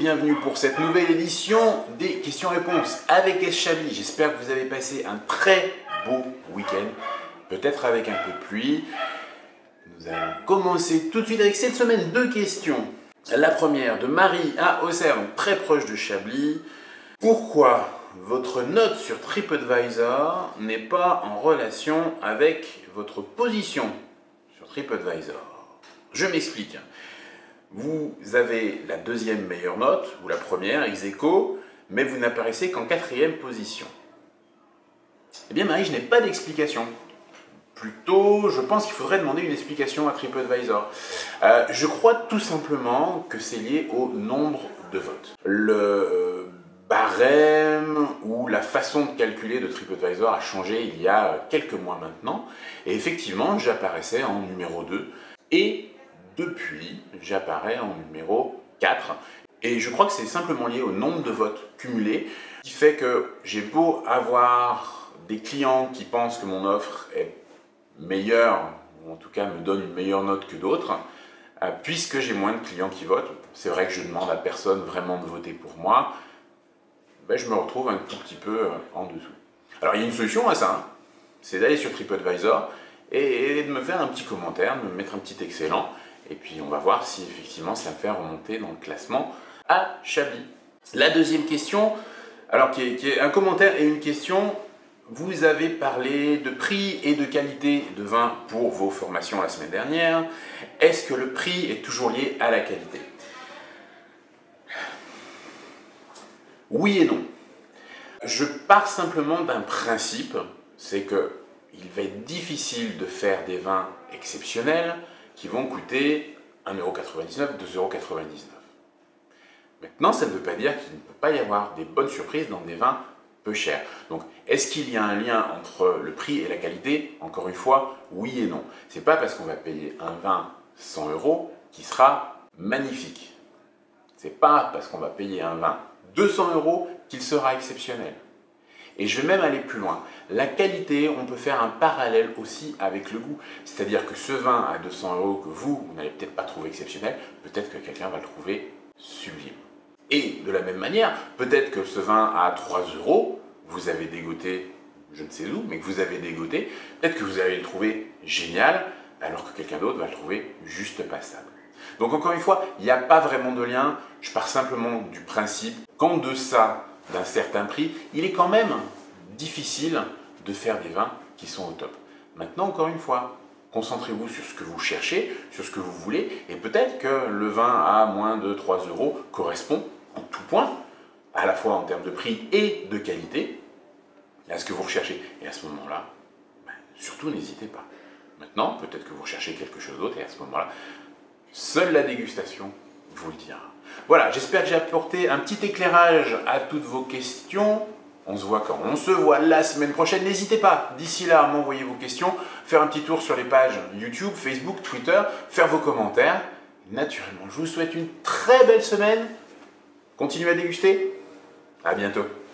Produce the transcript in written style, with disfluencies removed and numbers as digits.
bienvenue pour cette nouvelle édition des questions-réponses avec S. Chablis. J'espère que vous avez passé un très beau week-end, peut-être avec un peu de pluie. Nous allons commencer tout de suite avec cette semaine de questions. La première de Marie à Auxerre, donc très proche de Chablis. Pourquoi votre note sur TripAdvisor n'est pas en relation avec votre position sur TripAdvisor? Je m'explique. Vous avez la deuxième meilleure note, ou la première, ex aequo, mais vous n'apparaissez qu'en quatrième position. Eh bien Marie, je n'ai pas d'explication. Plutôt, je pense qu'il faudrait demander une explication à TripAdvisor. Je crois tout simplement que c'est lié au nombre de votes. Le barème ou la façon de calculer de TripAdvisor a changé il y a quelques mois maintenant. Et effectivement, j'apparaissais en numéro 2. Et depuis, j'apparais en numéro 4. Et je crois que c'est simplement lié au nombre de votes cumulés, qui fait que j'ai beau avoir des clients qui pensent que mon offre est meilleure, ou en tout cas me donne une meilleure note que d'autres, puisque j'ai moins de clients qui votent. C'est vrai que je demande à personne vraiment de voter pour moi, ben je me retrouve un tout petit peu en dessous. Alors il y a une solution à ça, hein. C'est d'aller sur TripAdvisor et de me faire un petit commentaire, de me mettre un petit excellent, et puis on va voir si effectivement ça me fait remonter dans le classement à Chablis. La deuxième question, alors qui est un commentaire et une question. Vous avez parlé de prix et de qualité de vin pour vos formations la semaine dernière. Est-ce que le prix est toujours lié à la qualité? Oui et non. Je pars simplement d'un principe, c'est qu'il va être difficile de faire des vins exceptionnels qui vont coûter 1,99 €, 2,99 €. Maintenant, ça ne veut pas dire qu'il ne peut pas y avoir des bonnes surprises dans des vins peu cher. Donc, est-ce qu'il y a un lien entre le prix et la qualité? Encore une fois, oui et non. C'est pas parce qu'on va payer un vin 100 € qui sera magnifique. C'est pas parce qu'on va payer un vin 200 € qu'il sera exceptionnel. Et je vais même aller plus loin. La qualité, on peut faire un parallèle aussi avec le goût. C'est-à-dire que ce vin à 200 € que vous n'allez peut-être pas trouver exceptionnel, peut-être que quelqu'un va le trouver sublime. Et de la même manière, peut-être que ce vin à 3 €, vous avez dégoté, je ne sais où, mais que vous avez dégoté, peut-être que vous allez le trouver génial, alors que quelqu'un d'autre va le trouver juste passable. Donc encore une fois, il n'y a pas vraiment de lien, je pars simplement du principe qu'en deçà d'un certain prix, il est quand même difficile de faire des vins qui sont au top. Maintenant, encore une fois, concentrez-vous sur ce que vous cherchez, sur ce que vous voulez, et peut-être que le vin à moins de 3 € correspond en tout point, à la fois en termes de prix et de qualité, à ce que vous recherchez. Et à ce moment-là, surtout n'hésitez pas. Maintenant, peut-être que vous recherchez quelque chose d'autre, et à ce moment-là, seule la dégustation vous le dira. Voilà, j'espère que j'ai apporté un petit éclairage à toutes vos questions. On se voit quand? On se voit la semaine prochaine. N'hésitez pas, d'ici là, à m'envoyer vos questions, faire un petit tour sur les pages YouTube, Facebook, Twitter, faire vos commentaires. Naturellement, je vous souhaite une très belle semaine. Continuez à déguster. À bientôt.